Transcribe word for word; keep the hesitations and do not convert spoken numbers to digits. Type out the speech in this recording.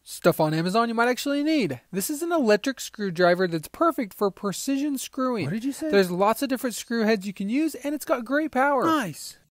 Stuff on Amazon you might actually need. This is an electric screwdriver that's perfect for precision screwing. What did you say? There's lots of different screw heads you can use, and it's got great power. Nice.